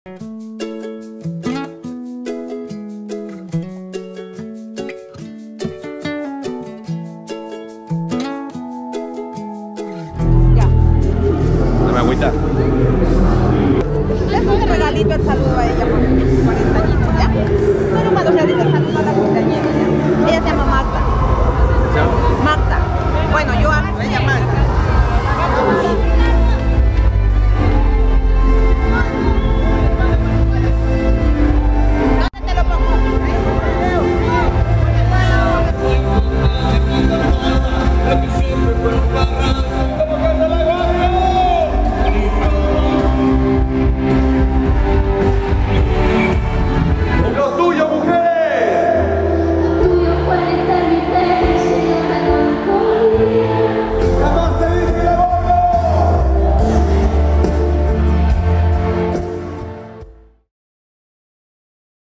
Ya. No me agüita. Es un regalito el saludo a ella, mami.